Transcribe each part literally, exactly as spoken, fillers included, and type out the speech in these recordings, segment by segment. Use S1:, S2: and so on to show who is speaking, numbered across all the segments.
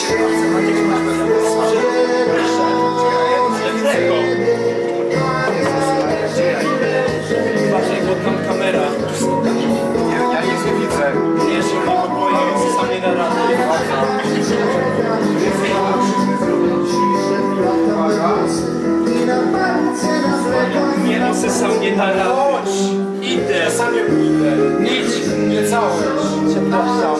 S1: Uważaj, bo tam kamera.
S2: Ja, ja nic nie widzę.
S1: Nie, się nie poboję, sam nie da rady. Nie no, se sam nie da rady. Idę.
S2: Ja sam nie pójdę.
S1: Idź.
S2: Nie całe.
S1: Przepraszam.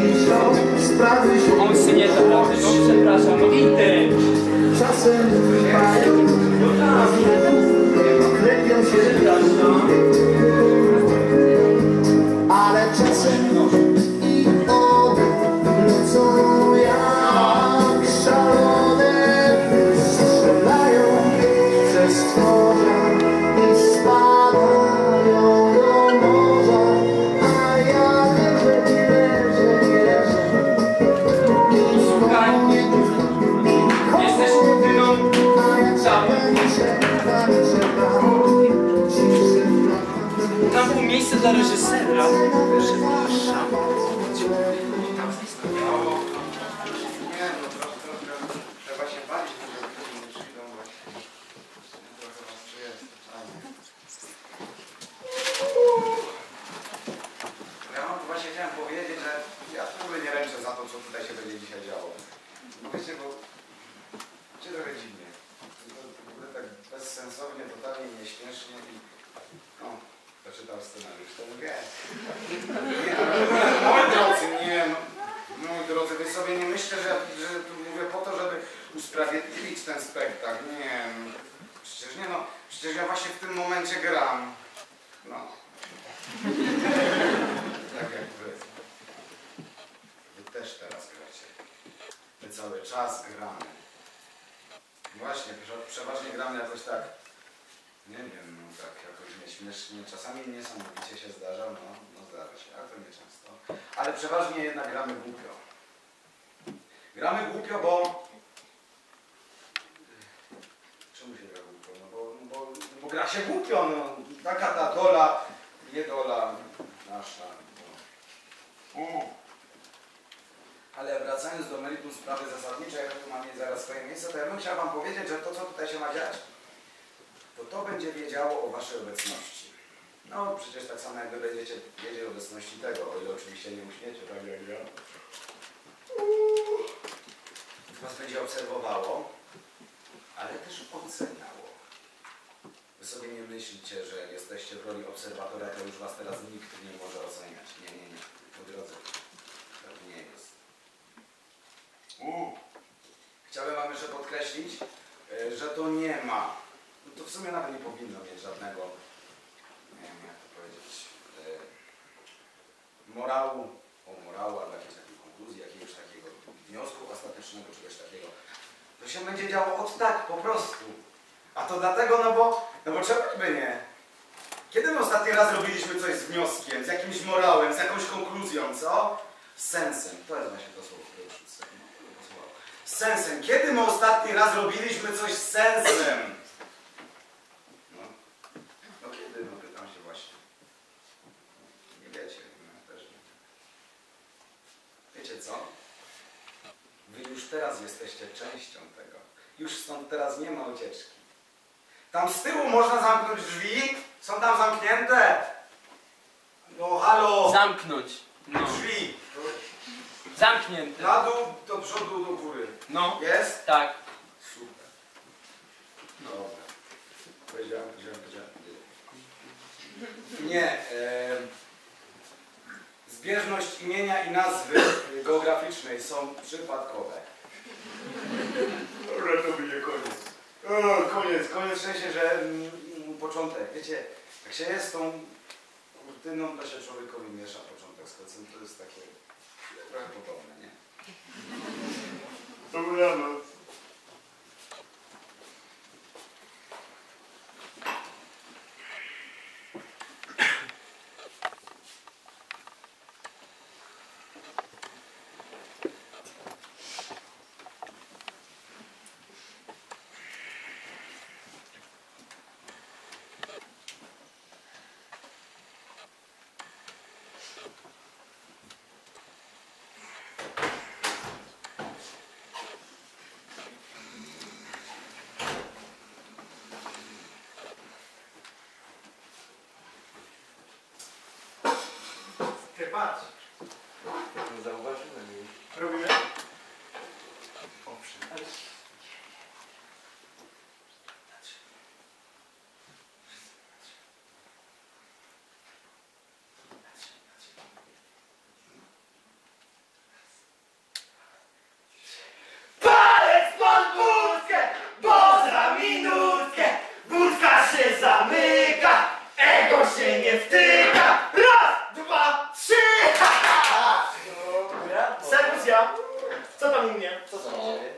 S1: On się nie da rady. No przepraszam, no idę.
S3: Czasem
S1: No tam.
S3: lepią się,
S1: Przepraszam.
S3: ale czasem i one lecą jak szalone, strzelają ze stworza i spadają do morza, a ja leżę i leżę i leżę i
S1: Słuchaj. Jesteś jedyną. Tam było miejsce dla reżysera. Przepraszam.
S2: Nie, no trochę, trochę, trzeba się bawić, że nie przyjdą właśnie. Trochę was tu jest. Ja mam właśnie chciałem powiedzieć, że ja w ogóle nie ręczę za to, co tutaj się będzie dzisiaj działo. No wiecie, bo cię trochę dziwnie. To w ogóle tak bezsensownie, totalnie nieśmiesznie i no, kto czytał scenariusz, to wie. Nie, no, moi drodzy, nie, no, moi drodzy, wy sobie nie myślę, że, że tu mówię po to, żeby usprawiedliwić ten spektakl. Nie, no, przecież nie no, przecież ja właśnie w tym momencie gram. No. Tak jak wy. Wy też teraz gracie. My cały czas gramy. Właśnie, przeważnie gramy jakoś tak, nie wiem, no tak jakoś nieśmiesznie, czasami niesamowicie się zdarza, no, no zdarza się, ale to nie często. Ale przeważnie jednak gramy głupio. Gramy głupio, bo... Czemu się gra głupio? No bo, no bo, bo gra się głupio, no. Taka ta dola, niedola nasza. No. Ale wracając do meritum sprawy zasadniczej, jak tu mam mieć zaraz swoje miejsce, to ja bym chciał wam powiedzieć, że to, co tutaj się ma dziać, to to będzie wiedziało o waszej obecności. No przecież tak samo jak wy będziecie wiedzieć o obecności tego, o ile oczywiście nie uśmiecie, tak jak ja. Was będzie obserwowało, ale też oceniało. Wy sobie nie myślicie, że jesteście w roli obserwatora, to już was teraz nikt nie może oceniać. Nie, nie, nie. Po drodze. Tak nie jest. U. Chciałbym wam jeszcze podkreślić, że to nie ma, no to w sumie nawet nie powinno mieć żadnego, nie wiem jak to powiedzieć, morału, o morału, albo jakiejś takiej konkluzji, jakiegoś takiego wniosku ostatecznego, czegoś takiego. To się będzie działo od tak, po prostu. A to dlatego, no bo, no bo czemu by nie? Kiedy my ostatni raz robiliśmy coś z wnioskiem, z jakimś morałem, z jakąś konkluzją, co? Z sensem. To jest właśnie to słowo, które już z sensem. Kiedy my ostatni raz robiliśmy coś z sensem? No, no kiedy? No pytam się właśnie. Nie wiecie, no też nie. Wiecie co? Wy już teraz jesteście częścią tego. Już stąd teraz nie ma ucieczki. Tam z tyłu można zamknąć drzwi. Są tam zamknięte. No halo.
S1: Zamknąć. No.
S2: Drzwi.
S1: Zamknięte.
S2: Na dół, do przodu, do góry.
S1: No.
S2: Jest?
S1: Tak.
S2: Super. Dobra. Powiedziałem, powiedziałem, powiedziałem. Nie. E, zbieżność imienia i nazwy geograficznej są przypadkowe. Dobra, to będzie koniec. O, koniec, koniec w sensie, że mm, początek. Wiecie, jak się jest tą kurtyną, to się człowiekowi miesza początek z końcem. To jest takie trochę podobne, nie? Dobranoc.
S4: Ty patrz.
S2: Nie zauważyłem jej.
S4: Robimy?
S2: Owszem.
S5: Palec pod budkę, bo za minutkę budka się zamyka, ego się nie wtyka. Raz, dwa, trzy! Serwus ja. Co tam u mnie?
S2: Co tam dzieje?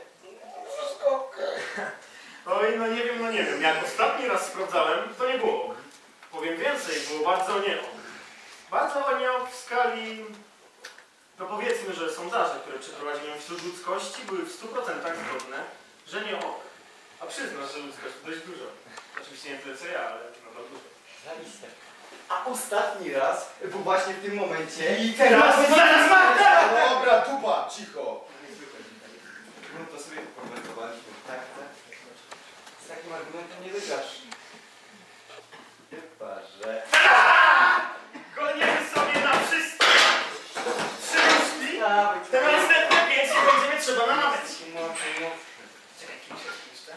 S4: Oj, no nie wiem, no nie wiem. Jak ostatni raz sprawdzałem, to nie było. Powiem więcej, było bardzo nieo. Bardzo nieo w skali... No powiedzmy, że sondaże, które przeprowadziłem wśród ludzkości, były w stu procentach zgodne, że nie ok. A przyznasz, że ludzkość to dość dużo. Oczywiście nie tyle co ja, ale nadal dużo.
S5: Zaliste. A ostatni raz był właśnie w tym momencie.
S2: I
S5: teraz zaraz Magda!
S2: Dobra, tupa, cicho.
S5: No to sobie pokomentowaliśmy. Tak, tak. Z takim argumentem nie wygrasz. Chyba, że...
S4: Goniemy sobie na wszystko! Trzy różki,
S5: Dawaj,
S4: te następne pięć nie będziemy trzeba namawiać.
S5: no, no.
S4: Czekaj, kim się jeszcze?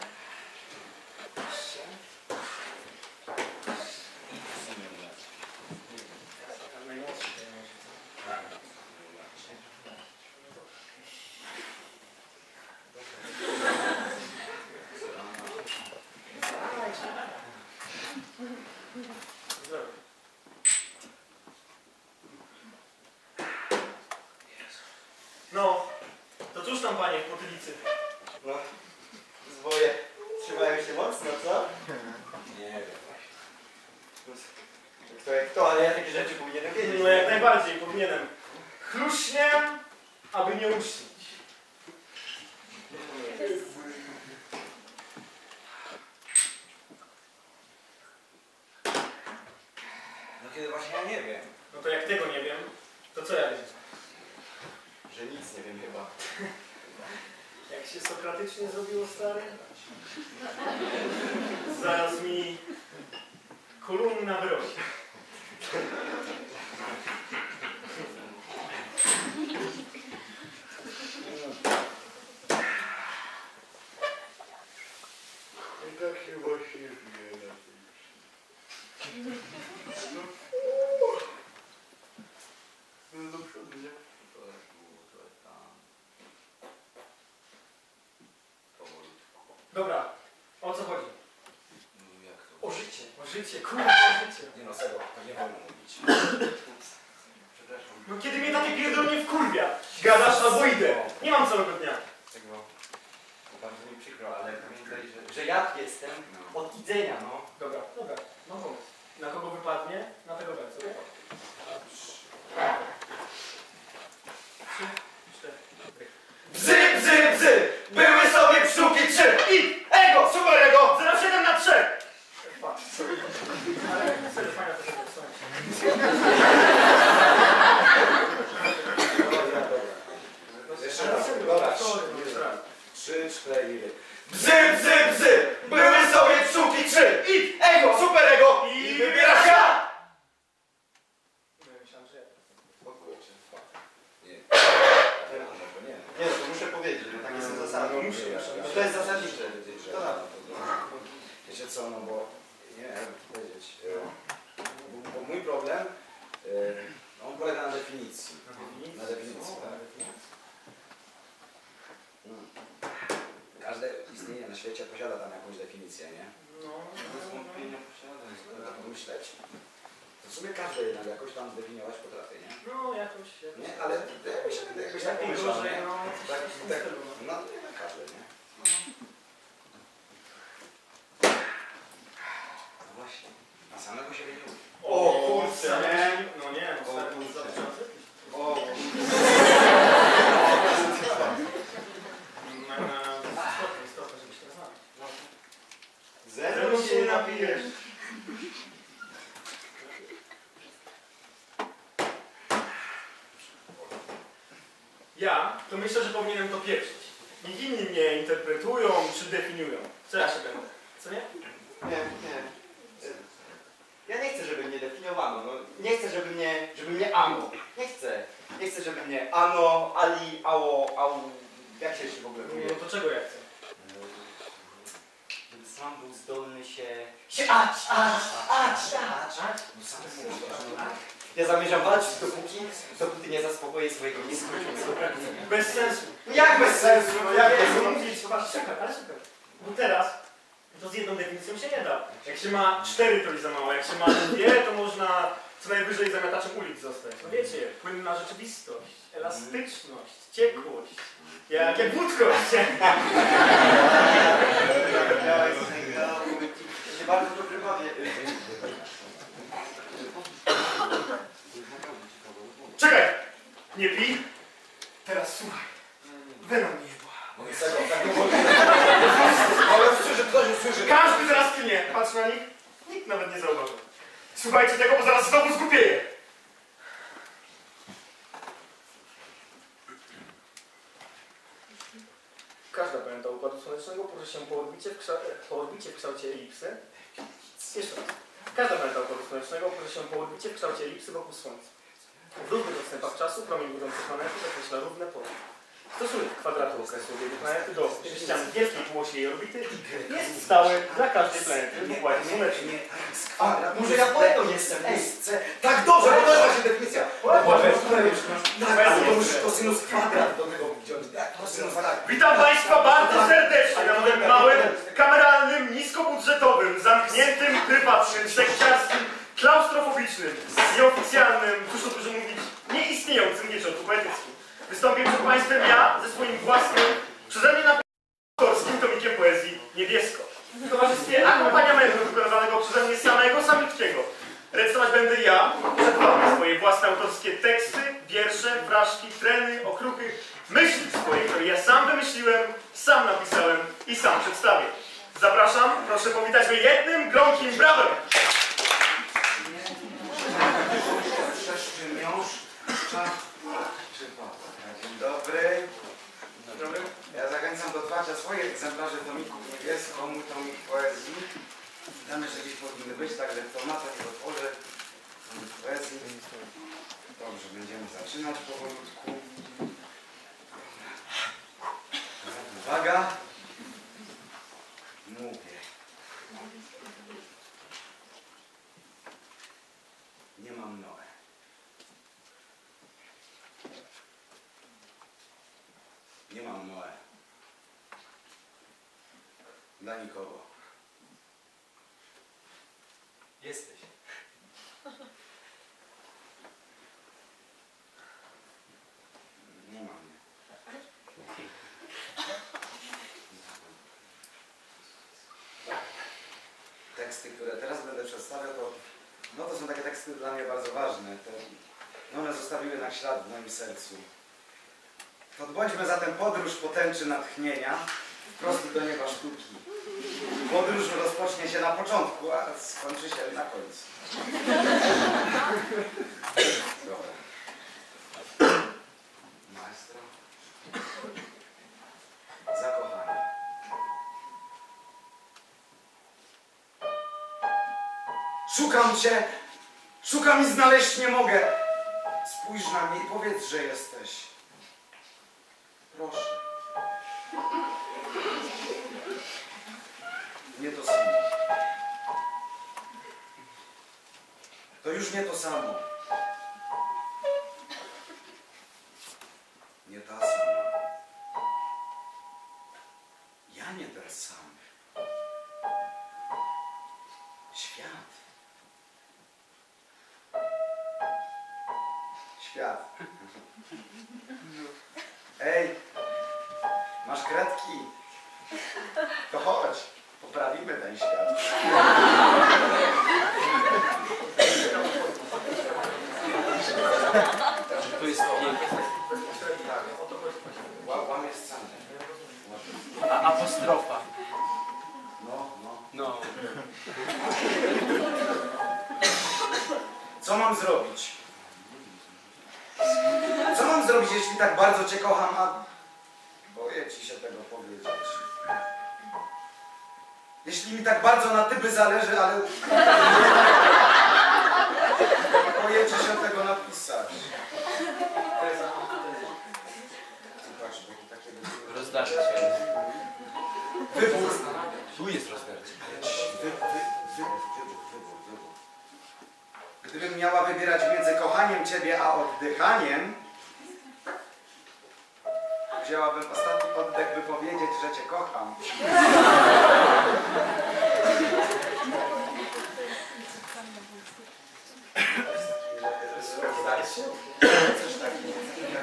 S4: No, to cóż tam panie w potylicy?
S5: No, zwoje trzymają się mocno, co?
S2: Nie wiem.
S5: Kto jak kto, ale ja takie rzeczy powinienem wiedzieć.
S4: No jak najbardziej, powinienem. Chluśniem, aby nie uśnić.
S2: No kiedy właśnie ja nie wiem.
S4: No to jak tego nie wiem, to co ja wiem?
S5: Że nic nie wiem chyba.
S4: Jak się sokratycznie zrobiło, stary? Zaraz mi kolumna wyrośnie.
S3: I tak się właśnie żyje na tej wsi.
S2: No do przodu, nie? To jest było, to jest tam. Powolutku.
S4: Dobra, o co chodzi?
S2: No jak to?
S5: O życie.
S4: O życie, kurwa, o życie.
S2: Nie no, serio, to nie wolno mówić. Przepraszam.
S4: No kiedy mnie takie pierdolnie wkurwia? Gadasz albo idę. Nie mam całego dnia.
S5: Tego bardzo mi przykro, ale pamiętaj, że, że ja jestem
S2: No.
S5: od widzenia, no.
S4: Dobra, dobra, no pomysł. Na kogo wypadnie? Na tego będzie. Trzy, cztery.
S5: Bzy, bzy, bzy! Były sobie pszczółki trzy! I ego, super ego!
S4: zero siedem na trzech! Patrz. Ale serio, fajna to sobie
S2: Dobra, dobra. Jeszcze raz, dobra. Trzy, cztery.
S5: Bzy, bzy, bzy! Były sobie pszczółki trzy! I ego, super ego! I wybierasz ja!
S4: Myślałem, że ja.
S2: Spokój się. Nie. Nie.
S5: Nie, to muszę powiedzieć, no takie są zasady.
S2: No, muszę, ja,
S5: No to jest zasadnicze.
S2: wiedzieć, że...
S5: To tak.
S2: Wiecie co, no bo... Nie wiem, jak to powiedzieć. e, Bo, bo mój problem, e, on polega na definicji. Na definicji, tak. Mm. Każde istnienie na świecie posiada tam jakąś definicję, nie?
S4: No,
S5: Bez wątpienia posiadam.
S2: Trzeba pomyśleć. To w sumie każdy jednak jakoś tam zdefiniować potrafi, nie?
S4: no jakoś. jakoś
S2: Nie, ale jakoś, jakoś tak
S4: lepiej
S2: pomyślał,
S4: gorzej,
S2: nie?
S4: no.
S2: Tak,
S4: w tym
S2: tak,
S4: stylu, no.
S2: no nie tak każdy, nie? No właśnie, a samego siebie nie lubi.
S5: O kurczę, nie?
S4: No nie, no
S2: O,
S4: stary,
S2: kurczę.
S4: za tysiące?
S2: O,
S4: Na, na stopę, stopę, żebyś to znał.
S5: Zero się nie napijesz.
S4: Ja to myślę, że powinienem to pieprzyć. Niech inni mnie interpretują czy definiują. Co ja się będę? Co nie?
S5: Nie, nie. Ja nie chcę, żeby mnie definiował. zdefiniowano. No, nie chcę, żeby mnie, żeby mnie ano. Nie chcę. Nie chcę, żeby mnie ano, ali, ało, au... Jak się jeszcze w ogóle mówi?
S4: No to czego ja chcę?
S5: Żeby sam był zdolny się... się ać, ać, ać, ać. Ja zamierzam walczyć dopóki, dopóki nie zaspokoję swojego nieskróconego pragnienia.
S4: Bez sensu.
S5: Jak bez sensu? No jak bez
S4: Nie,
S5: sensu?
S4: mówić, zobaczcie, ale super. Bo teraz to z jedną definicją się nie da. Jak się ma cztery, to już za mało. Jak się ma dwie, to można co najwyżej zamiataczem ulic zostać. No wiecie, płynna rzeczywistość, elastyczność, ciekłość. Jak, jak wódkość.
S5: Ja się bardzo dobrze bawię.
S4: Czekaj! Nie pij. Teraz słuchaj. Wena mnie jebła.
S2: Ale usłyszy, ktoś usłyszy.
S4: Każdy teraz klnie. Patrz na nich. Nikt nawet nie zauważy. Słuchajcie tego, bo zaraz znowu zgupieję. Każda planeta Układu Słonecznego poruszy się po orbicie w, kształ po orbicie w kształcie elipsy. Jeszcze raz. Każda planeta Układu Słonecznego poruszy się po orbicie w kształcie elipsy wokół Słońca. W równych odstępach czasu promień budzący planety zakreśla równe pole. Stosunek kwadratu okresu obiegu planety do ścian wielkiej półosi jej orbity jest stały dla każdej planety w Układzie Słonecznym.
S2: Kwadrat.
S5: Może ja poetą jestem?
S2: Tak, dobrze, bo to jest właśnie definicja.
S4: Dobrze.
S2: Tak, to musisz kosinus kwadrat do tego wziąć. Tak, kosinus kwadrat.
S4: Witam Państwa bardzo serdecznie na tym małym, kameralnym, niskobudżetowym, zamkniętym, prywatnym, sekciarskim, klaustrofobicznym, nieoficjalnym, cóż tu dużo mówić, nieistniejącym wieczorku poetyckim. Wystąpię przed Państwem ja ze swoim własnym, przeze mnie na autorskim tomikiem poezji Niebiesko. W towarzystwie akompaniamentu wykonywanego przeze mnie samego, samiutkiego. Recytować będę ja, przed Wami, swoje własne autorskie teksty, wiersze, fraszki, treny, okruchy, myśli swoje, które ja sam wymyśliłem, sam napisałem i sam przedstawię. Zapraszam, proszę powitać mnie jednym gromkim brawem!
S2: Trzeszczy miążdża. Dzień dobry.
S4: Dobry.
S2: Ja zachęcam do otwarcia swoich egzemplarzy tomików Niebiesko, mój tomik poezji. Dane, że gdzieś powinny być, także kto ma, to niech otworzy tomik poezji. Dobrze, będziemy zaczynać powolutku. Uwaga. Mówię. Nie mam Noe. Nie mam Noe. Dla nikogo.
S5: Jesteś.
S2: Nie mam mnie. Teksty, które teraz będę przedstawiał, to, no to są takie teksty dla mnie bardzo ważne. Te, no one zostawiły na ślad w moim sercu. To odbądźmy zatem podróż po tęczy natchnienia wprost do nieba sztuki. Podróż rozpocznie się na początku, a skończy się na końcu. Dobra. Maestro. Zakochani. Szukam cię, szukam i znaleźć nie mogę. Spójrz na mnie i powiedz, że jesteś. Proszę. Nie to samo. To już nie to samo. Nie ta sama. Ja nie ten sam. Świat. Świat. Ej, masz kredki? To chodź, poprawimy ten świat.
S1: To jest piękne.
S2: Tak, Ła- łamie scenę.
S1: A apostrofa.
S2: No, no.
S1: No.
S2: Co mam zrobić? Co mam zrobić, jeśli tak bardzo cię kocham, a boję ci się tego powiedzieć? Jeśli mi tak bardzo na tybie zależy, ale... boję się tego napisać. Zobacz, takie
S1: Rozdarcie.
S2: wybór.
S1: Tu jest rozdarcie.
S2: Wy, wy, wybór, wybór, wybór, wybór. Gdybym miała wybierać między kochaniem Ciebie a oddychaniem, wzięłabym ostatni oddech, by powiedzieć, że Cię kocham. Coś takiego.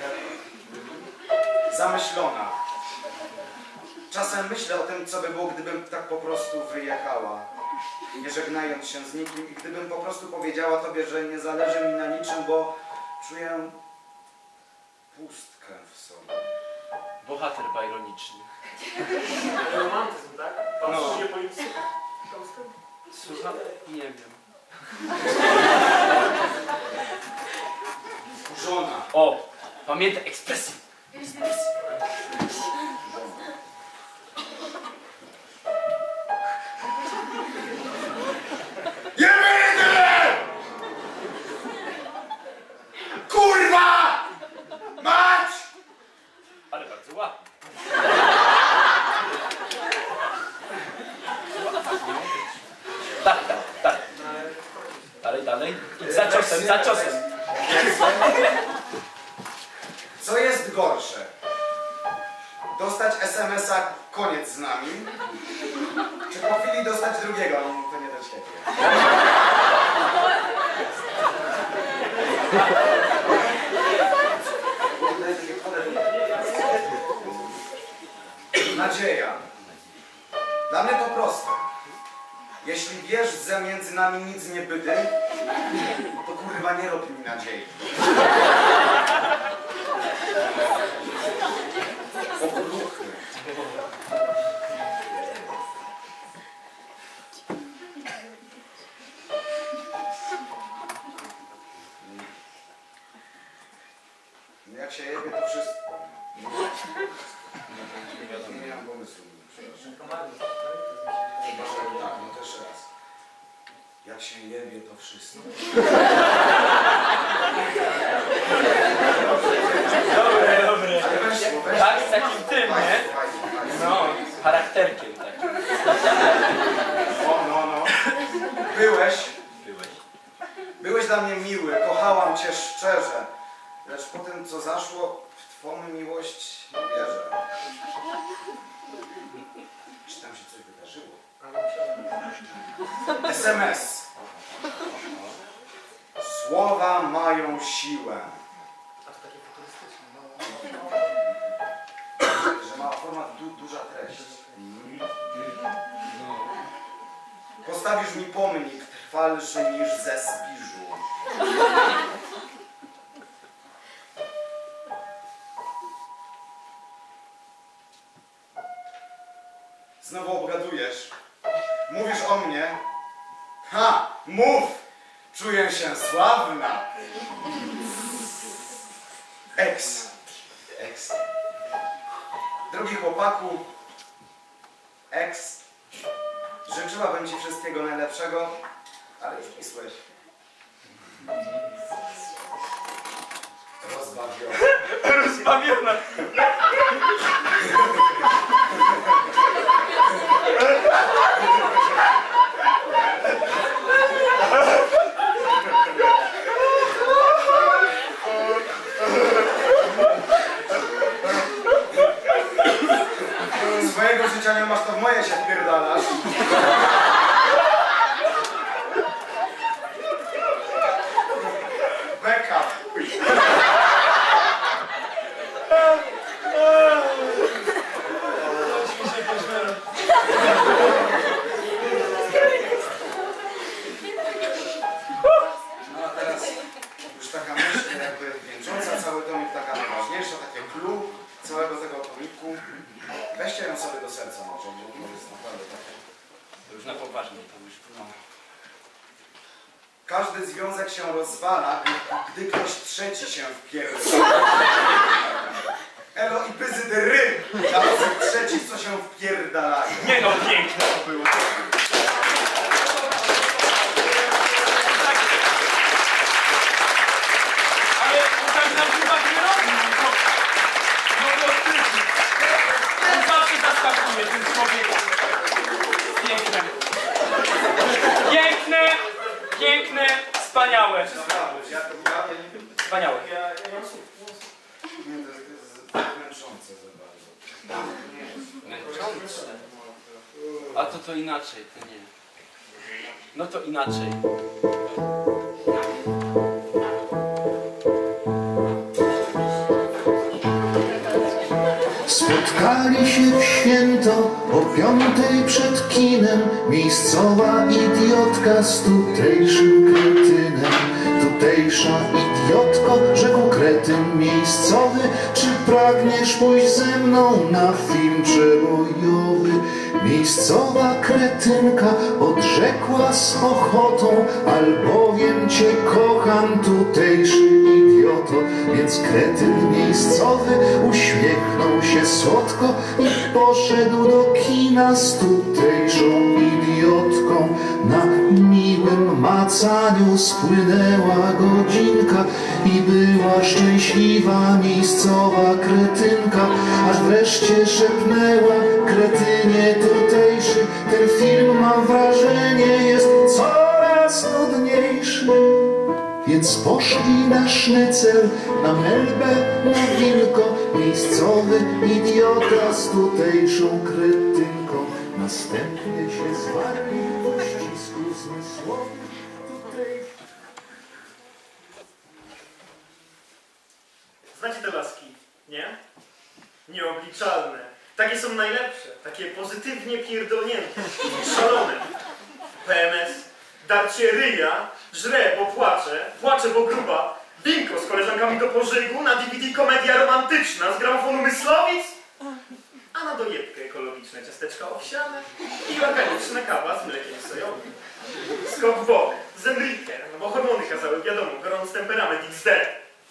S2: Zamyślona. Czasem myślę o tym, co by było, gdybym tak po prostu wyjechała, nie żegnając się z nikim i gdybym po prostu powiedziała Tobie, że nie zależy mi na niczym, bo czuję pustkę w sobie.
S1: Bohater bajroniczny.
S4: Romantyzm, tak? Pan
S2: No.
S4: się policji?
S1: Słucham? Nie wiem.
S2: Żona.
S1: O! Pamiętaj, ekspresji!
S2: Jedyny! Kurwa! Mać!
S1: Ale bardzo ładnie. Tak, tak, tak. Dalej, dalej. Za ciosem, za ciosem.
S2: Co jest gorsze? Dostać es em es a koniec z nami? Czy po chwili dostać drugiego? No, to nie do ciebie. Nadzieja. Dla mnie to proste. Jeśli wiesz, że między nami nic nie bydy, to kurwa nie rób mi nadziei. Okruchy. Jak się jebie, to wszystko. Nie miałem pomysłu, przepraszam. Chyba, że tak, no też raz. Jak się jebie, to wszystko.
S1: Dobre, dobre.
S2: Ale weszło, weszło.
S1: Tak, z takim tym, nie?
S2: Fajnie, fajnie, fajnie.
S1: No, charakterkiem takim.
S2: No, no, no. Byłeś,
S1: Byłeś.
S2: byłeś dla mnie miły, kochałam Cię szczerze. Lecz po tym, co zaszło, w Twą miłość nie wierzę. Czy tam się coś wydarzyło? es em es. Słowa mają siłę. Że ma format du duża treść. Postawisz mi pomnik trwalszy niż ze Spiżu. Znowu obgadujesz. Mówisz o mnie. Ha! Mów! Czuję się sławna. Eks. Eks. Drogi chłopaku. Eks. Życzyłabym Ci wszystkiego najlepszego, ale już pisłeś. Rozbawiona.
S1: Rozbawiona.
S2: Swojego życia nie masz, to w moje się wpierdalasz. Backup. No a teraz już taka myśl jakby wieńcząca cały tomik, taka najważniejsza, takie clue całego tego tomiku. Weźcie ją sobie do serca może, bo to jest naprawdę takie.
S1: To już na poważnie, to już... No.
S2: Każdy związek się rozwala, gdy, gdy ktoś trzeci się wpierdala. Elo i pyzy de ry, dla osób trzecich, co się wpierdalają.
S1: Nie no, piękne to było. wspaniałe.
S4: Ja, ja nie mam słów.
S2: Nie, to jest, to jest zbyt męczące za bardzo.
S1: Męczące. A to to inaczej, to nie. No to inaczej.
S6: Spotkali się w święto o piątej przed kinem, miejscowa idiotka z tutejszym kretynem. Tutejsza idiotko, rzekł kretyn miejscowy, czy pragniesz pójść ze mną na film przebojowy? Miejscowa kretynka odrzekła z ochotą, albowiem cię kocham, tutejszy idioto. Więc kretyn miejscowy uśmiechnął się słodko i poszedł do kina z tutejszą idiotką. Na miłym macaniu spłynęła godzinka i była szczęśliwa miejscowa kretynka, aż wreszcie szepnęła: kretynie tutejszy, ten film, mam wrażenie, jest coraz nudniejszy. Więc poszli na sznycel, na melbę, na winko, miejscowy idiota z tutejszą kretynką. Następnie się zwarli w uścisku zmysłowym tutejszy.
S4: Znacie te laski, nie? Nieobliczalne. Takie są najlepsze. Takie pozytywnie pierdolnięte. Szalone. P M S. Darcie ryja. Żre, bo płacze. Płacze, bo gruba. Winko z koleżankami do pożygu. Na D V D komedia romantyczna z gramofonu Myslowic. A na dojebkę ekologiczne ciasteczka owsiane i organiczna kawa z mlekiem sojowym. Skok w bok. Z Enrique. No bo hormony kazały, wiadomo. Gorący temperament X D.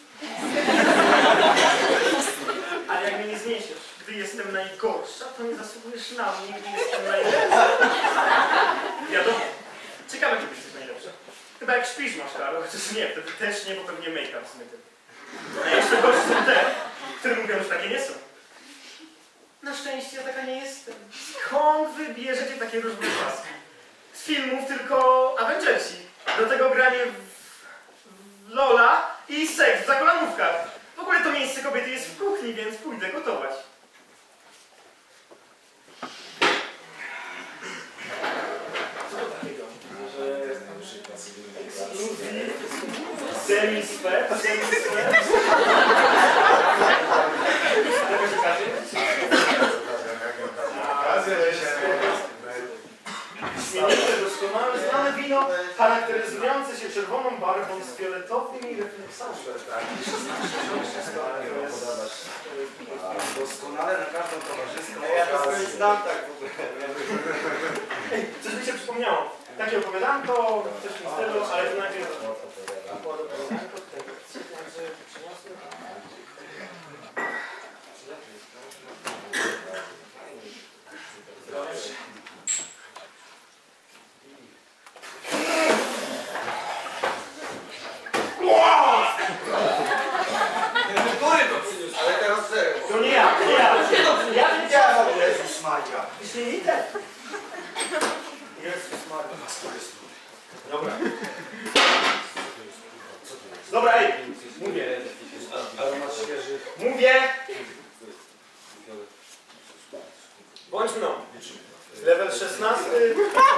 S4: Ale jak mnie nie zniesiesz, gdy jestem najgorsza, to nie zasługujesz na mnie, gdy jestem najlepsza. Wiadomo. Ciekawe, kiedy jesteś najlepsza. Chyba jak śpisz, masz Karol, chociaż nie, wtedy też nie, bo pewnie make-up zmyty. A jeszcze gorsze są te, które mówią, że takie nie są. Na szczęście ja taka nie jestem. Skąd wy bierzecie takie różne paski? Z filmów tylko Avengersi. Do tego granie w, w Lola i seks w zakolanówkach. W ogóle to miejsce kobiety jest w kuchni, więc pójdę gotować. Co to takiego? Że... Ekskluzji? Semisfer? Semisfer? Śmienicze, doskonale znane wino charakteryzujące się czerwoną barwą z fioletowymi refleksami.
S2: Doskonale na każdą towarzyską.
S5: Ja to nie znam tak w ogóle.
S4: Ej, coś mi się przypomniało. Takie opowiadanko, coś w tym stylu, ale to najpierw... Opowiadanko, tutaj przyniosłem.
S5: Ale teraz serio.
S4: To nie ja, to nie ja. Ja nie
S5: Ja w ogóle Jezus Maria.
S4: Już nie idę. Jezus Maria. Dobra. Dobra, ej. Mówię.
S2: Ale masz świeży.
S4: Mówię. Bądź mną. Level szesnasty.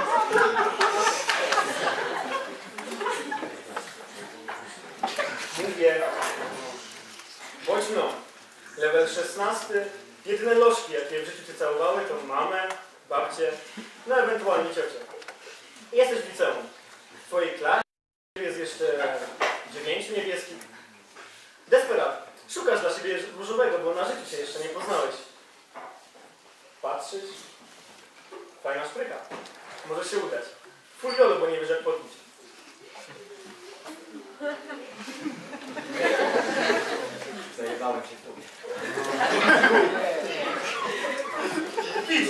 S4: Mówię. Bądź mną. Level szesnasty. Jedyne lożki, jakie w życiu cię całowały, to mamę, babcię, no ewentualnie ciocię. Jesteś w liceum. W twojej klasie jest jeszcze dziewięciu niebieskich. Desperat. Szukasz dla siebie różowego, bo na życiu się jeszcze nie poznałeś. Patrzysz. Fajna szprycha. Może się udać. Furiolu, bo nie wiesz jak podbić.
S5: Zajebałem się w tobie.
S4: Widzisz.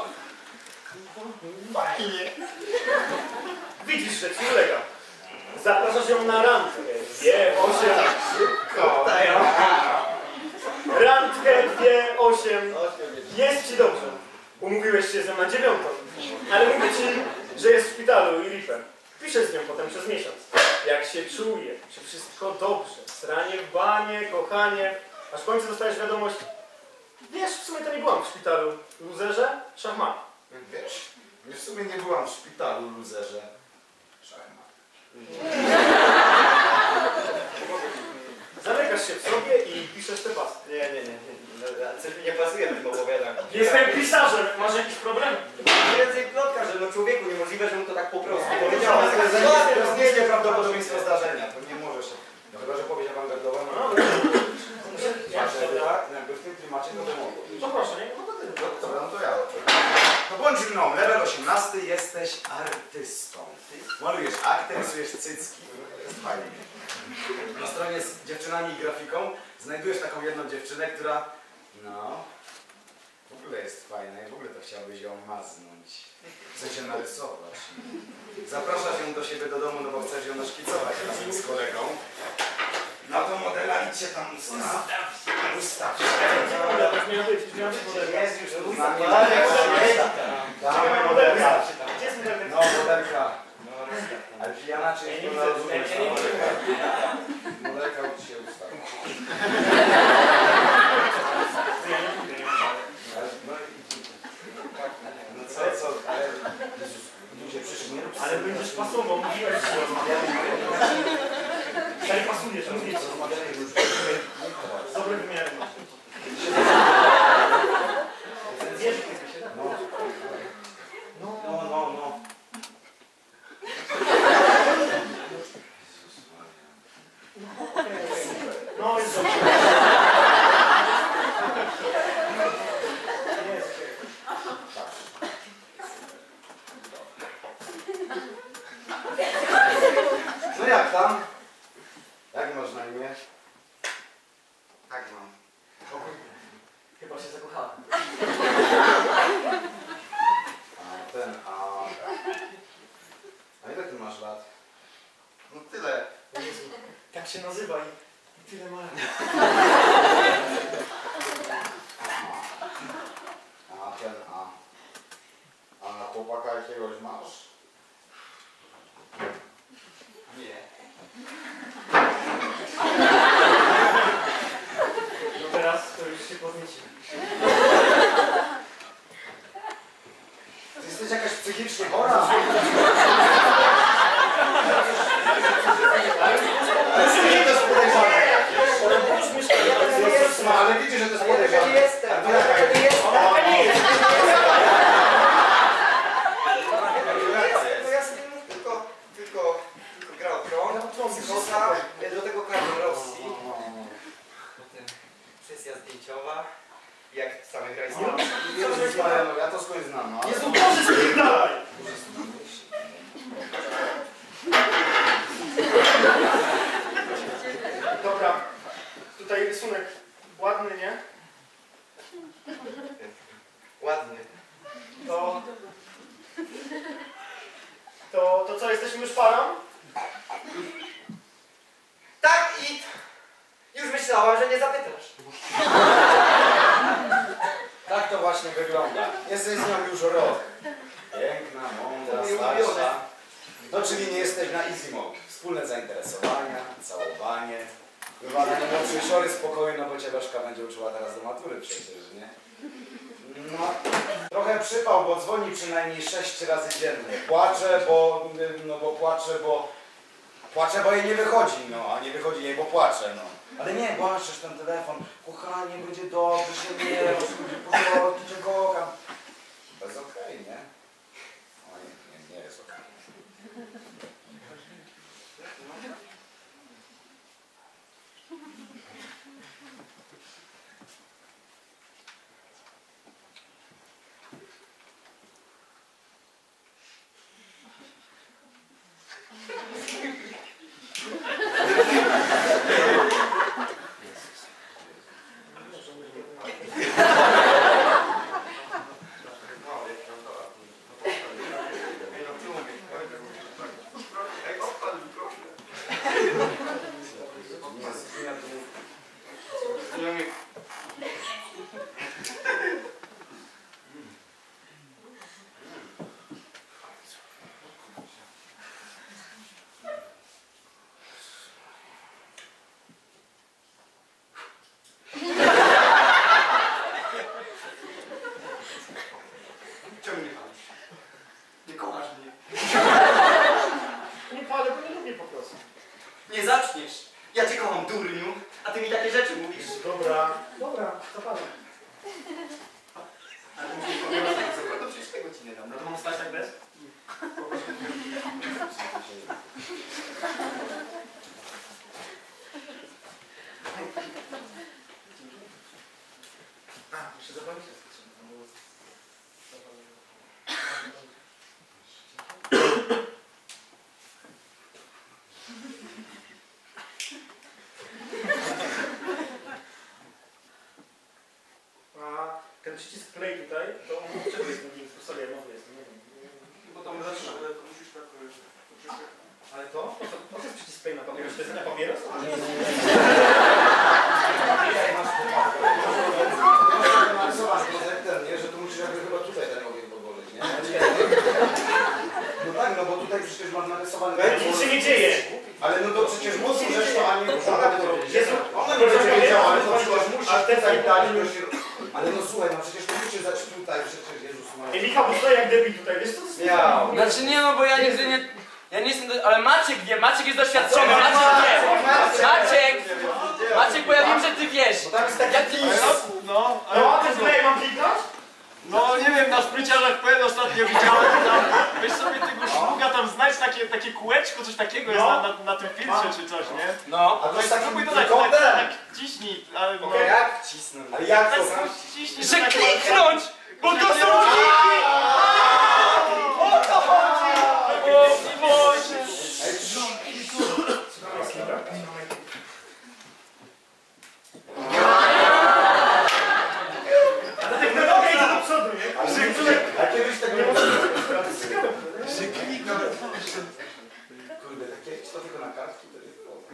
S4: Fajnie. Widzisz, że ci ulega. Zapraszasz ją na randkę. Dwie, osiem. Randkę, dwie, osiem. Jest ci dobrze. Umówiłeś się ze mną na dziewiątą. Ale mówię ci, że jest w szpitalu i ripem. Piszę z nią potem przez miesiąc. Jak się czuje, czy wszystko dobrze. Sranie w banie, kochanie. Aż w końcu dostajesz wiadomość. Wiesz, w sumie to nie byłam w szpitalu. Luzerze, szachmat.
S2: Wiesz, w sumie nie byłam w szpitalu, luzerze. Szachmat.
S4: Zamykasz się w sobie i piszesz te pasy.
S5: Nie, nie, nie. nie. No, coś mi nie pasuje w tym opowiadaniu.
S4: Jestem pisarzem. Masz jakiś problem?
S5: Więcej plotka, że no człowieku niemożliwe, że mu to tak po prostu
S2: Ale
S5: powiedział.
S2: to jest nie- to jest nie- nieprawdopodobieństwo zdarzenia, to nie może się. No chyba, że powiedz awangardową, no tak, jakby w tym klimacie to by mogło.
S4: No proszę, nie? No to ty.
S2: No dobra, no to ja. To bądź mną, level osiemnasty, jesteś artystą. Malujesz akty, rysujesz cycki. To jest fajnie. Na stronie z dziewczynami i grafiką znajdujesz taką jedną dziewczynę, która no w ogóle jest fajna i w ogóle to chciałbyś ją maznąć. Chce się narysować. Zapraszasz ją do siebie do domu, no bo chcesz ją naszkicować razem z kolegą. No to modela idźcie tam ustaw. Ustaw się.
S4: Dobra, to zmieniam być, zmieniam się modelka.
S2: Jest już tu z nami.
S4: Czekamy modelka. Gdzie jest modelka?
S2: No, modelka. Ale pijana czy
S4: Ja nie
S2: jest
S4: widzę,
S2: rozumiesz?
S4: ja nie widzę.
S2: Modelka uczy się ustaw. No i no co, co, ale ludzie przyszli, nie rób
S4: Ale będziesz pasował, mówiłeś, że ale pasujesz, rozumiecie? Dobre wymiary masz. Wiesz,
S2: No, no, no, no.
S4: no jest dobrze.
S2: No jak tam? Jak masz na imię? Tak mam.
S4: Chyba się zakochałem.
S2: A ten, a... A ile ty masz lat? No tyle.
S4: Jezu, tak się nazywa i i tyle ma.
S2: A ten, a... A chłopaka jakiegoś masz?
S5: Nie.
S4: No teraz to już się podnieci.
S2: Ty jesteś jakaś psychicznie chora? Nie, to jest podejrzane.
S4: Już mieszkam, ja
S5: tak nie jestem.
S2: No, ale widzisz, że to jest
S5: Ale ja taka
S2: podejrzane.
S5: nie jestem.
S2: A to
S5: Ale ja
S2: jaka
S5: taka nie
S2: jest?
S5: jestem.
S2: O,
S5: Taka nie jestem.
S2: Gratulacje.
S5: No ja z tym tylko, tylko, tylko grał tron, psychosa, do tego Karol Rossi. Potem sesja zdjęciowa. Jak same grali z nią.
S2: Jezus Maria, no ja to skądś znam, no.
S4: Jezu, Boże, spierdalaj! Dobra, tutaj rysunek ładny, nie?
S5: Ładny.
S4: To... To, to co, jesteśmy już parą?
S5: Tak i już myślałam, że nie zapytasz.
S2: Tak to właśnie wygląda. Jesteś z nią już rok. Piękna, mądra,
S5: To moje
S2: starsza.
S5: ulubione.
S2: No czyli nie jesteś na easy mode. Wspólne zainteresowania, całowanie. Bywa na najmłodszej siory spokoju, no bo cię Lożka będzie uczyła teraz do matury przecież, nie? No, trochę przypał, bo dzwoni przynajmniej sześć razy dziennie. Płacze, bo, no bo płacze, bo... Płacze, bo jej nie wychodzi, no, a nie wychodzi jej, bo płacze, no. Ale nie, głaszczesz ten telefon. Kochanie, będzie dobrze, się nie roz, będzie porządku, cię kocham. To jest okej, nie? O nie, nie, nie jest okej.
S5: A ty mi takie rzeczy mówisz?
S4: Dobra, dobra, zapalam.
S5: A ty musisz powiedzieć, że to przecież tego ci nie dam.
S4: No to mam stać tak bez? A, muszę zapalić. A ten przycisk play tutaj, to on czego jest drugi? Sorry, ja nowy jestem, nie wiem.
S5: Bo to my zaczynamy, ale to musisz tak...
S4: Ale to? Po co, po co jest przycisk play na papieros? To jest na papieros?
S2: Nie, nie, nie. Narysować ten, nie? Że tu musisz jakby chyba tutaj ten ogień podłożyć, nie? No tak, no bo tutaj przecież masz narysowane...
S4: Nic się nie dzieje!
S2: Ale no to przecież musi rzecz to, a nie ona to robić.
S4: Jezu,
S2: Ona nie będzie wiedziała, ale to przecież musi
S4: ale ten
S2: tutaj dać
S4: już...
S2: do środka. Ale no słuchaj, no przecież to musisz dać tutaj, przecież Jezus
S4: Ej,
S2: Maria.
S4: Michał, bo stoję jak debil tutaj, wiesz co?
S2: Miał.
S1: Znaczy nie no, bo ja nigdy nie... Ja nie jestem... Do... Ale Maciek wie, Maciek jest doświadczony, Maciek wie! Maciek! Maciek, bo ja wiem, że ty wiesz!
S2: Bo tam jest taki
S1: Ja ty...
S7: No,
S4: No, a ten play mam kliknąć?
S7: no nie wiem, na spryciarzach P N ostatnio widziałem, tam, weź sobie tego szluga, tam znajdź takie, takie kółeczko, coś takiego jest na, na, na tym filtrze czy coś, nie?
S1: No.
S2: A to jest taki
S7: Spróbuj dodać, tak,
S2: trójkątem.
S7: tak ciśnij, ale no...
S2: Okay, jak cisnę? Ale jak
S7: Tak,
S2: to?
S7: no, ciśnij,
S1: Że
S7: tak-
S1: kliknąć! Bo to są
S7: O
S1: kliki!
S7: to chodzi! O Boże!
S2: Ej,
S4: A ta technologia idzie do przodu, nie?
S2: A kiedyś tak nie można.
S7: Że kliknął.
S2: Kurde, tak kiedyś to tylko na kartki to nie było.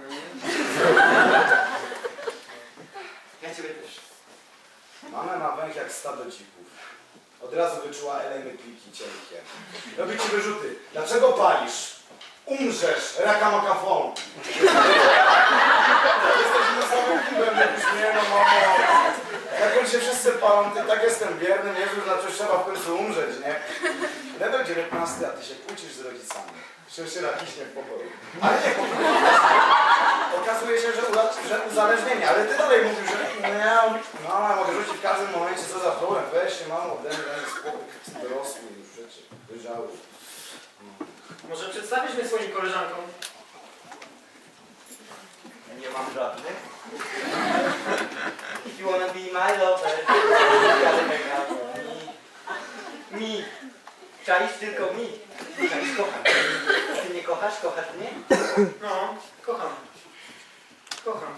S5: Ja ciebie też.
S2: Mama ma węch jak stado dzików. Od razu wyczuła elemy pliki cienkie. Robi ci wyrzuty. Dlaczego palisz? Umrzesz, raka makafon. Jesteśmy samym kimem, jakiś nie no mamo. Jak on się wszyscy palą, ty tak jestem wierny, Jezus, znaczy trzeba w końcu umrzeć, nie? Level dziewiętnasty, a ty się kłócisz z rodzicami. Szyrszyra kiśnie w pokoju. Ale nie, po prostu okazuje się, że, uza że uzależnienie, ale ty dalej mówisz, że nie, mama, mogę rzucić w każdym momencie, co za problem, weź się, mamo, ode mnie, daj mi spokój, dorosły już rzeczy, dojrzały.
S4: Może przedstawisz mnie swoim koleżankom?
S5: Nie mam żadnych. You wanna be my lover? Mi. Mi. Czaisz tylko mi. Czaisz, kocham. Ty nie kochasz? Kochasz mnie?
S4: No, kocham. Kocham.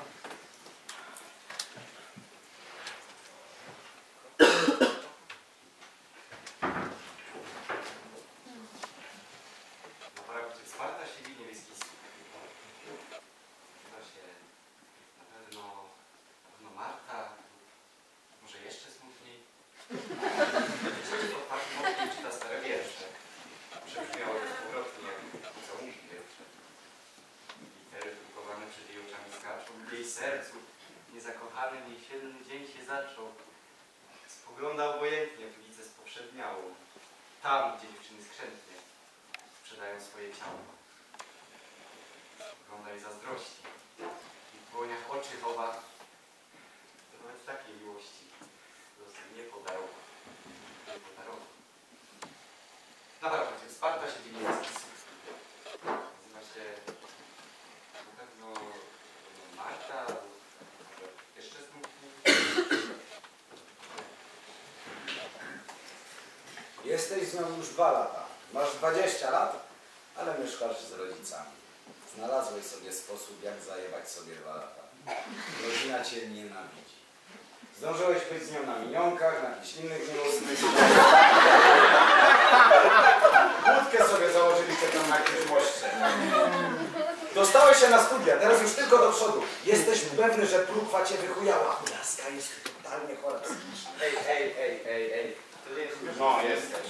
S5: Na paragrafie Sparta siedzi niebieski słup. Chyba się na pewno, na pewno Marta, może jeszcze smutniej. Siedzi pod parkiem okiem i czyta stare wiersze. Przebrzmiało powrotnie jak pocałunki pierwsze. Litery drukowane przed jej oczami skaczą. W jej sercu niezakochany, niesilny dzień się zaczął. Spogląda obojętnie w widzę spowszedniałą. Tam, gdzie dziewczyny skrzętnie sprzedają swoje ciało. Spogląda i zazdrości. I w dłoniach oczy chowa. To nawet takiej miłości los nie podarował. Nie podarował. Na paragrafie Sparta siedzi niebieski słup. Nazywa się na pewno Marta, może jeszcze smutniej.
S2: Jesteś z nią już dwa lata. Masz dwadzieścia lat, ale mieszkasz z rodzicami. Znalazłeś sobie sposób, jak zajebać sobie dwa lata. Rodzina cię nienawidzi. Zdążyłeś być z nią na minionkach, na jakichś innych miłosnych. Łódkę sobie założyliście tam na jakimś moście. Dostałeś się na studia, teraz już tylko do przodu. Jesteś pewny, że próba cię wychujała. Laska jest totalnie chora psychicznie.
S5: Ej, ej, ej, ej, ej. To nie jest śmieszne.
S2: No, jesteś.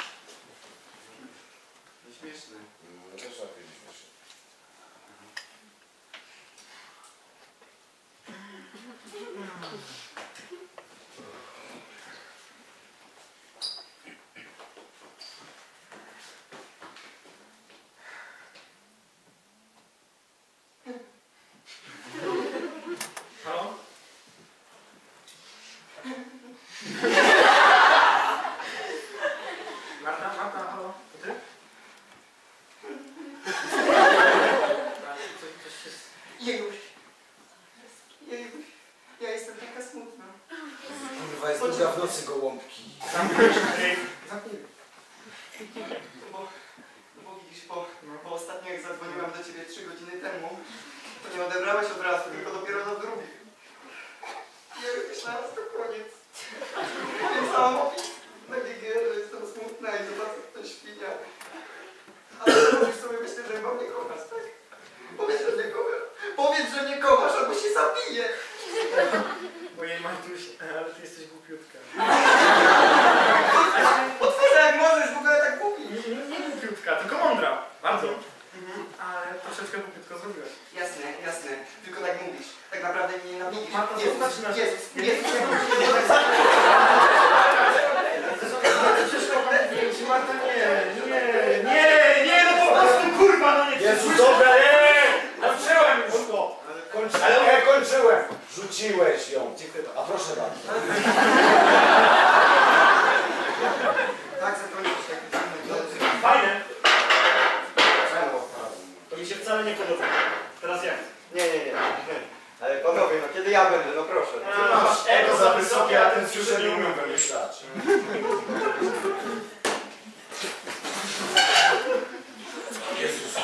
S5: Nieśmieszne.
S2: No, też lepiej niż wiesz.
S5: Jej, ja jestem taka smutna.
S2: Kurwa, jest długa w nocy gołąbki.
S5: Zamknij. No bo, no bo widzisz, bo, bo ostatnio jak zadzwoniłam do ciebie trzy godziny temu, to nie odebrałeś od razu, tylko dopiero do drugiej. Ja myślałam, że to koniec. Napisałam opis na G G, że jestem smutna i zobaczę, to świnia. Ale możesz sobie myśleć, że chyba mnie kochasz, tak? Powiedz, że mnie kochasz. Powiedz, że mnie kochasz, albo się zabiję.
S4: Ojej, Majtuś, ale ty jesteś głupiutka.
S5: Otworzę jak możesz, w ogóle tak głupi.
S4: Nie, nie, nie głupiutka, tylko mądra. Bardzo. Mhm. Ale troszeczkę głupiutko zrobiłaś.
S5: Jasne, jasne. Tylko tak mówisz. Tak naprawdę mnie nienawidzisz.
S4: Marta,
S5: Jezus,
S4: zobacz na-
S5: Jezus, Jezus.
S4: Przecież kocham dzieci, Marta, nie, nie, nie, nie, no po prostu kurwa, no nie
S2: Jezu,
S4: przysłyszę-
S2: dobra,
S4: nie! Kończyłem już to!
S2: Kończy... Ale ja kończyłem! Rzuciłeś ją. Dziękuję. A proszę bardzo.
S5: Tak zakończysz taki film.
S4: Fajne! To mi się wcale nie podoba. Teraz jak?
S5: Nie, nie, nie. Ale panowie, no kiedy ja będę, no proszę.
S4: Ty masz ego za wysokie, a ten
S2: Słyszę, nie umiem wymyślać. Jezus.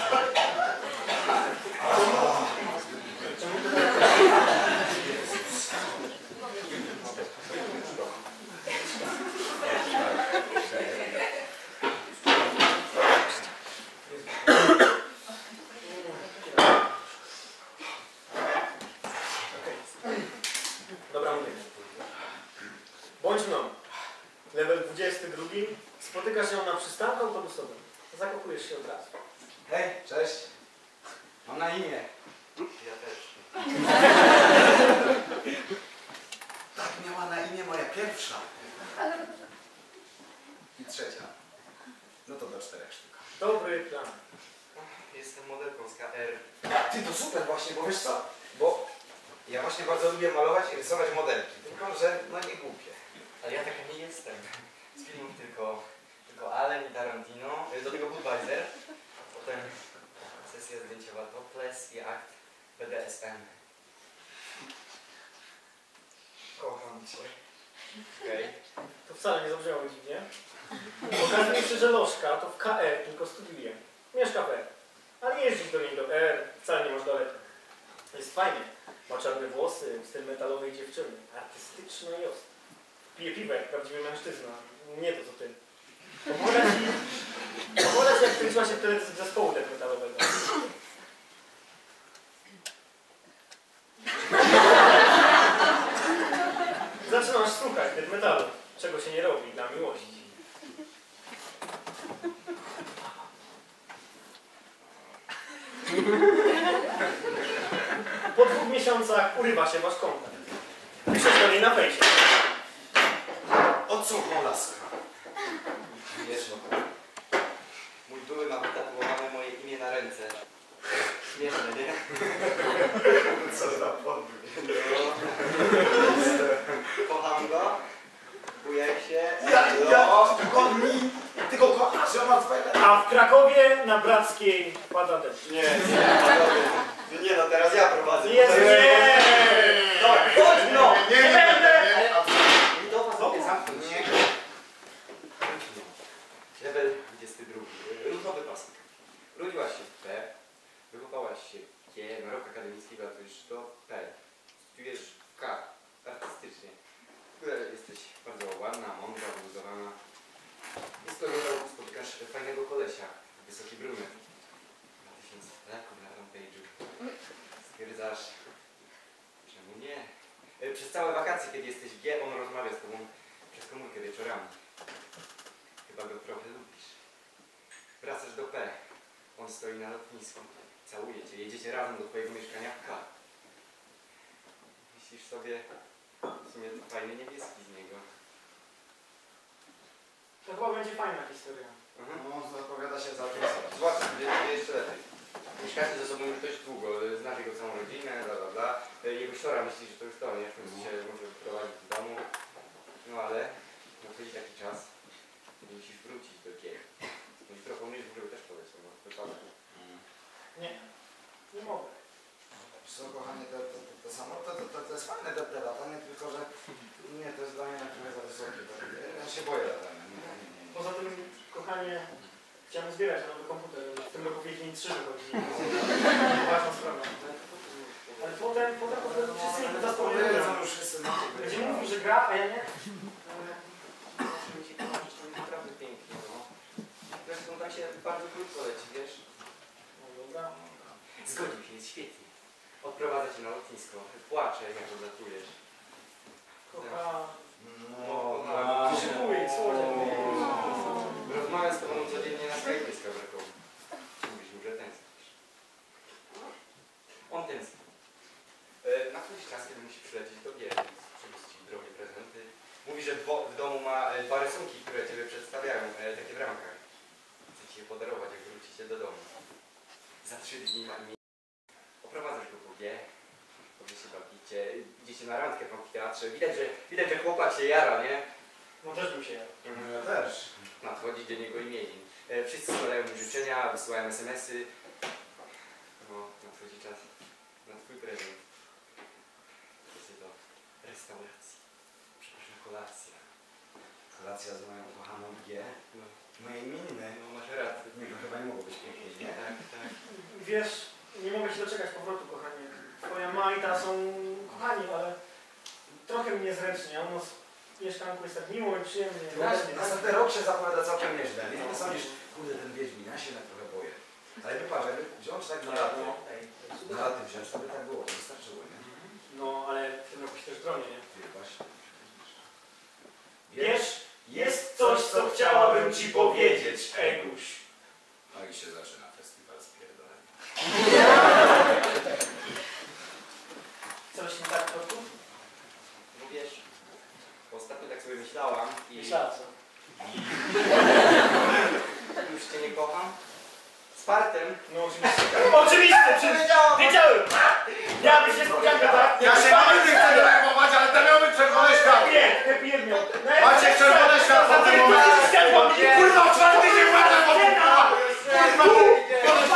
S4: Dobra, mówię. Bądź mną. Level dwudziesty drugi. Spotykasz ją na przystanku autobusowym. Zakochujesz się od razu.
S2: Hej, cześć. Mam na imię.
S5: Ja też.
S2: Tak miała na imię moja pierwsza. I trzecia. No to do czterech sztuk.
S4: Dobry plan.
S5: Jestem modelką z K R.
S2: Ty, to super właśnie, bo wiesz co? Bo ja właśnie bardzo lubię malować i rysować modelki. Tylko, że no nie głupie.
S5: Ale ja taka nie jestem. Z filmów tylko, tylko Allen i Tarantino, do tego Budweiser, potem sesja zdjęciowa topless i akt B D S M. Kocham cię. Okej.
S4: To wcale nie zabrzmiało dziwnie. Okazuje się, że Lożka to w K R tylko studiuje. Mieszka w R. Ale jeździć do niej do R wcale nie masz daleko. Jest fajnie. Ma czarne włosy, styl metalowej dziewczyny. Artystyczna i ostra. Pije piwo jak prawdziwy mężczyzna. Nie to co ty. Opowiada ci, opowiada ci jak kręciła się w teledysk zespołu death metalowego. Zaczynasz słuchać death metalu, czego się nie robi dla miłości. Po dwóch miesiącach urywa się wasz kontakt. Piszesz do niej na fejsie.
S2: Odsłuchał laska.
S5: Wiesz, no. Mój były ma wytatuowane moje imię na ręce. Śmieszne, nie?
S2: Co za podróż.
S5: Kocham go. Bujaj się.
S2: Ja, ja, tylko mi, tylko kochasz, ja mam swoje...
S4: A w Krakowie na Brackiej pada deszcz.
S5: Nie, nie, nie no, teraz ja prowadzę.
S4: Jezu, nie!
S5: Dobra, chodź no!
S4: Nie będę!
S5: I do was sobie zamknąć. Level dwudziesty drugi. Ruchowy pasek. Urodziłaś się w P, wychowałaś się w G, na rok akademickiego, a to już do P. Studiujesz w K, artystycznie. Która jesteś bardzo ładna, mądra, wybudowana. Jest to roku spotykasz fajnego kolesia, wysoki brunet. Na tysiąc leków na rampage'u. Stwierdzasz, czemu nie? E, Przez całe wakacje, kiedy jesteś w G, on rozmawia z tobą przez komórkę wieczorami. Chyba go trochę lubisz. Wracasz do P. On stoi na lotnisku. Całuje cię. Jedziecie razem do twojego mieszkania w K. Myślisz sobie, w sumie to fajny niebieski z niego.
S4: To chyba będzie fajna historia.
S5: Mhm.
S2: No, zapowiada się za tym.
S5: Zobaczcie, będzie jeszcze lepiej. Mieszkacie ze sobą już dość długo, znasz jego całą rodzinę, bla bla bla. Jego siora myśli, że to już to, nie? W końcu się może wyprowadzić z domu. No ale nadchodzi taki czas, kiedy musisz wrócić do G. No i proponujesz, żeby też poleciał, no w wypadku.
S4: Nie, nie mogę.
S2: Co, kochanie, to, to, to, to samo, to, to, to, to jest fajne te, te latanie, tylko że nie, to jest dla mnie na trochę za wysokie. To, ja się boję latania. Nie, nie, nie, nie.
S4: Poza tym, kochanie, chciałem zbierać na nowy komputer. W tym roku Wiedźmin trzy wychodzi. Ważna sprawa. Ale potem, potem, potem wszyscy mi to
S2: Powiedzą już wszyscy na to.
S4: będzie mówił, że gra, a ja nie.
S5: Musimy ci powiedzieć, to jest naprawdę pięknie, no. Zresztą tam się bardzo krótko leci, wiesz?
S4: No dobra.
S5: Zgodził się, jest świetnie. Odprowadzę cię na lotnisko. Płaczę, jak odlatujesz.
S4: Kocha...
S2: No,
S5: no.
S4: Szykuj, słodzie.
S5: Rozmawiam z tobą codziennie na Skype'ie z Kabreką. Mówisz mi, że tęsknisz. On tęskni. E, na któryś czas, kiedy musi przylecieć do Gier, przywiózł ci drogie prezenty. Mówi, że w, w domu ma e, dwa rysunki, które ciebie przedstawiają, e, takie w ramkach. Chce ci je podarować, jak wrócicie do domu. Za trzy dni ma imię. Oprowadzasz go po G. Wy się bawicie, idziecie na randkę w amfiteatrze. Widać, że, widać, że chłopak się jara, nie?
S4: No też bym się jadł.
S2: ja też.
S5: Nadchodzi dzień jego imienin. E, wszyscy składają mu życzenia, wysyłają es em esy. No, nadchodzi czas na twój prezent. Idzie do restauracji. Przepraszam, kolacja.
S2: Kolacja z moją kochaną G.
S5: No,
S2: Moje imieniny.
S5: no masz rację.
S2: Nie, to chyba nie mogło być piękniej, nie?
S5: Tak, tak.
S4: Wiesz, nie mogę się doczekać powrotu, kochanie. Twoja Majta są kochani, ale trochę mi niezręcznie. U nas w mieszkanku jest tak miło i przyjemnie.
S2: Następny rok się zapowiada całkiem nieźle. Nie, nie sądzisz, kurde, ten Wiedźmin, ja się tak trochę boję. Ale wypatrz, jakby wziąć tak na laty, na laty wziąć, to by tak było, to wystarczyło, nie?
S4: No, ale w tym roku się też bronię, nie?
S2: Wie, właśnie.
S4: Wiesz, jest coś, co chciałabym ci powiedzieć, Eguś.
S2: No i się zaczyna festiwal spierdolenia.
S4: Coś nie tak, Torku?
S5: No wiesz, ostatnio tak sobie myślałam i...
S4: Myślała co?
S5: Już cię nie kocham. Z partem.
S4: No oczywiście. Oczywiście, przecież wiedziałem! Miała być niespodzianka, tak?
S2: Ja się nawet nie chcę denerwować, ale to miał być czerwone światło.
S4: Nie, happy end miał.
S2: Macie czerwone światło w tym momencie. Kurwa, o czwarty nie będę powiedział! Kurwa,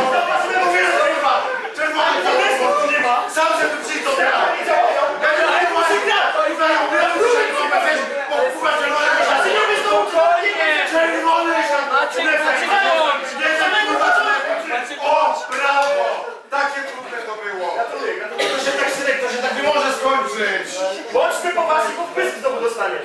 S2: czerwone światło nie ma. Sam się tu przyjdą. Ja nie działają. Ja nie działają. Kurwa, ja mówię, że nie mogę wejść, bo kurwa czerwone światło.
S4: Ty nie umiesz to uczynić!
S2: Czerwone światło.
S1: Maciek, Maciek, Maciek,
S2: O, brawo! Takie trudne to było. To się tak synek, to się tak nie może skończyć.
S4: Bądźmy poważni, bo wpysk znowu dostaniesz.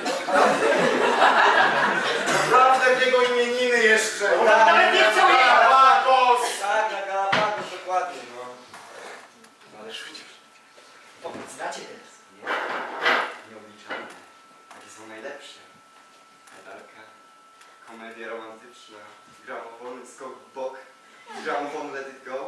S2: Naprawdę w jego imieniny jeszcze.
S4: Nawet nie chciał jechać.
S2: Galapagos.
S5: Tak, na Galapagos, dokładnie, no. No ale przecież...
S4: Znacie teraz.
S5: Nie, nieobliczalne. Takie są najlepsze. Medalka, komedia romantyczna, gramofon, skok w bok, gramofon let it go.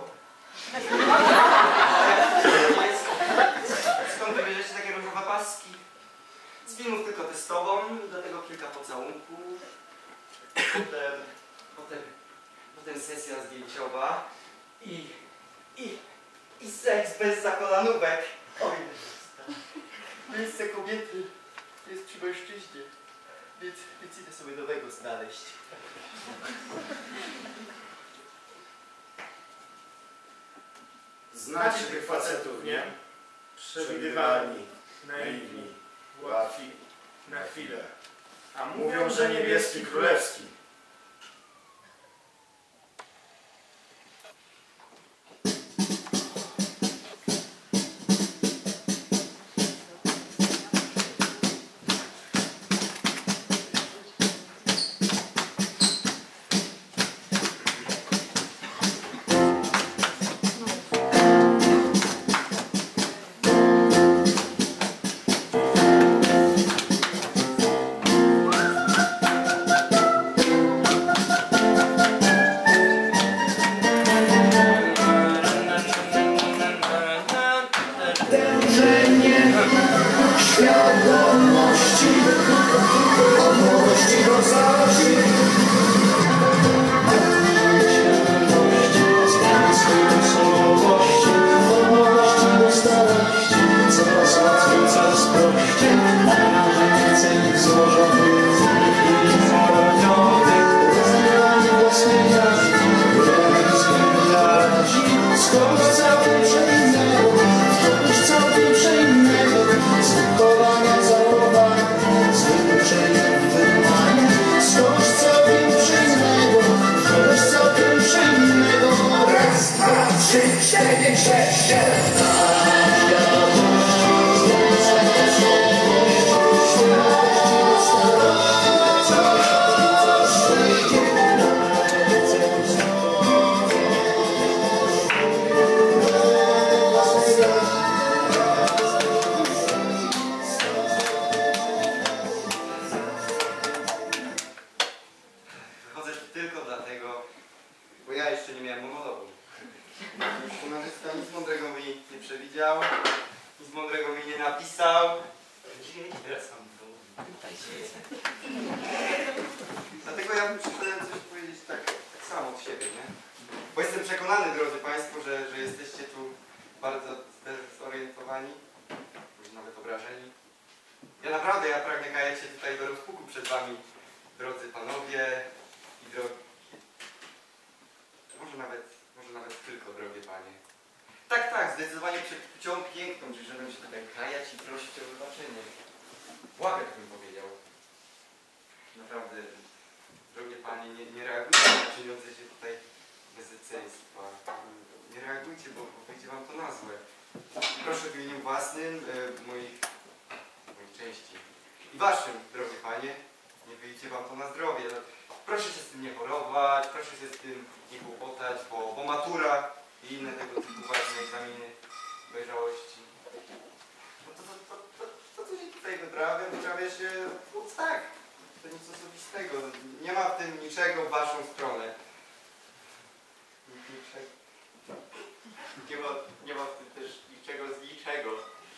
S5: Skąd wy bierzecie takie różowe paski? Z filmów tylko ty z tobą, do tego kilka pocałunków. Potem, potem, potem sesja zdjęciowa i, i, i seks bez zakolanówek. Oj, miejsce kobiety jest przy mężczyźnie, więc, więc idę sobie nowego znaleźć.
S3: Znacie tych facetów, nie? Przewidywalni, naiwni, łatwi na chwilę. A mówią, że niebieski królewski.
S6: Świadomości, od młodości do starości. Świadomości, zmiany swojej osobowości, od młodości do starości. Coraz łatwiej, coraz prościej, więcej złożonych i zwarionych, rozwijanie własnej jaźni, realizm jaźni, skoro całkiem przeinnego.
S5: napisał. Teraz mam Dlatego ja bym przyszedłem coś powiedzieć tak, tak samo od siebie, nie? Bo jestem przekonany, drodzy Państwo, że, że jesteście tu bardzo zdezorientowani, może nawet obrażeni. Ja naprawdę, ja pragnę kajać się tutaj do rozpuku przed Wami, drodzy Panowie i drogi... Może nawet, może nawet tylko, drogie Panie. Tak, tak, zdecydowanie przed płcią piękną przyszedłem się tutaj kajać i prosić o wybaczenie. Błagać bym powiedział. Naprawdę, drogie Panie, nie, nie reagujcie na czyniące się tutaj bezeceństwa. Nie reagujcie, bo, bo wyjdzie Wam to na złe. Proszę w imieniu własnym, e, moich, moich części i Waszym, drogie Panie, nie wyjdzie Wam to na zdrowie. Proszę się z tym nie chorować, proszę się z tym nie kłopotać, bo, bo matura i inne tego typu ważne egzaminy dojrzałości. No to, to, to, to, to co się tutaj wyprawia, wyprawia się, no tak, to nic osobistego. Nie ma w tym niczego w Waszą stronę. Niczego. Nie ma, nie ma w tym też niczego z niczego.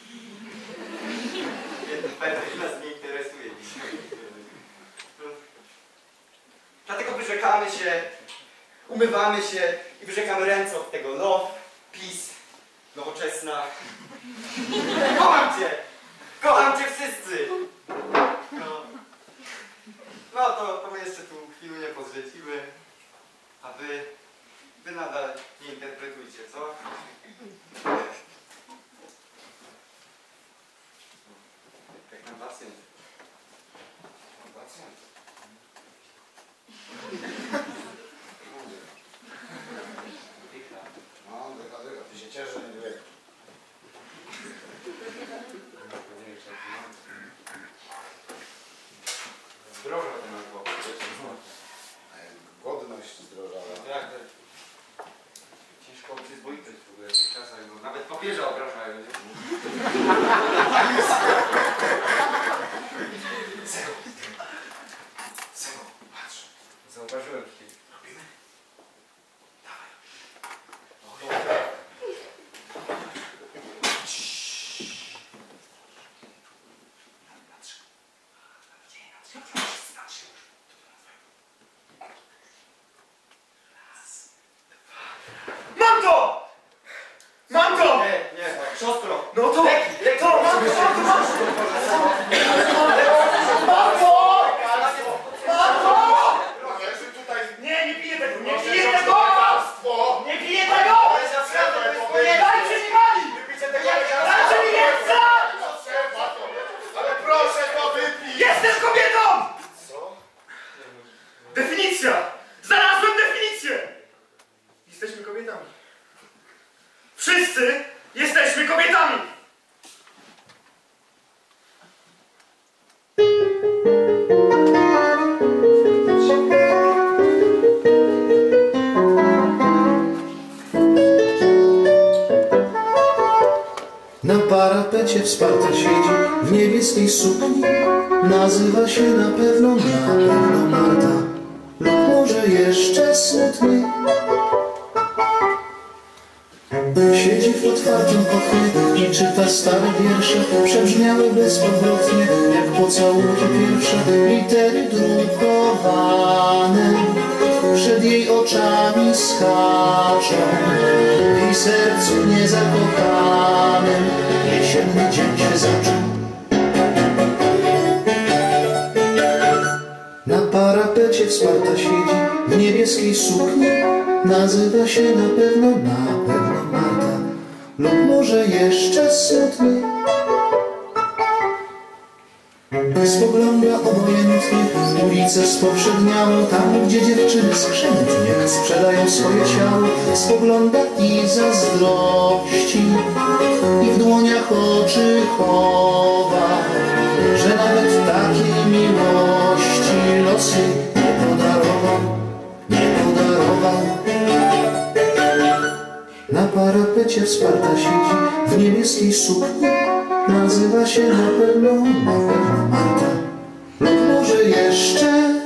S5: Pewnie nas nie interesuje dzisiaj. Dlatego wyrzekamy się, umywamy się i wyrzekamy ręce od tego love, peace, nowoczesna. Kocham Cię! Kocham Cię wszyscy! No, no to, to my jeszcze tu chwilę nie pozrzecimy, a Wy, Wy nadal nie interpretujcie, co? Jak nam pacjent. Pacjent.
S2: No, dycha, dycha. Ty się cieszę, nie dycha.
S5: Zdrożał ten alkohol.
S2: Godność zdrożała.
S5: Tak, tak. Ciężko przyzwoitość w ogóle w tych czasach, bo nawet papieża obrażają.
S2: Sego. Sego, patrz.
S5: Zauważyłem się.
S2: Robimy? Dawaj. Patrz. Znasz się już. Raz, dwa.
S3: Mam to! Mam to!
S5: Nie, nie, siostro.
S3: No to!
S5: Leki, leki.
S3: To! Mam to! Mam to! Mam to! Mam to!
S2: Leży tutaj.
S3: Nie, nie piję tego! Nie
S2: Proszę,
S3: piję
S2: siostro,
S3: tego!
S2: lekarstwo.
S3: Nie piję tego! Nie dajcie mi mali!
S2: Wypicie tego
S3: Dajcie mi więcej!
S2: Ale proszę to wypić!
S3: Jestem kobietą!
S2: Co?
S3: Definicja! Znalazłem definicję! Jesteśmy kobietami. Wszyscy jesteśmy kobietami!
S6: Na parapecie wsparta siedzi w niebieskiej sukni. Nazywa się na pewno, na pewno Marta. Lub może jeszcze smutniej. Siedzi w otwartym oknie i czyta stare wiersze, przebrzmiałe bezpowrotnie, jak pocałunki pierwsze. Litery drukowane przed jej oczami skaczą. W jej sercu niezakochanym jesienny dzień się zaczął. Na parapecie wsparta siedzi w niebieskiej sukni. Nazywa się na pewno, na pewno Marta. Lub może jeszcze smutniej. Spogląda obojętnie w ulicę spowszedniałą, tam gdzie dziewczyny skrzętnie sprzedają swoje ciało. Spogląda i zazdrości i w dłoniach oczy chowa, że nawet takiej miłości losy nie podarował, nie podarował. Na parapecie wsparta siedzi w niebieskiej sukni. Nazywa się na pewno, na pewno Marta. Lub może jeszcze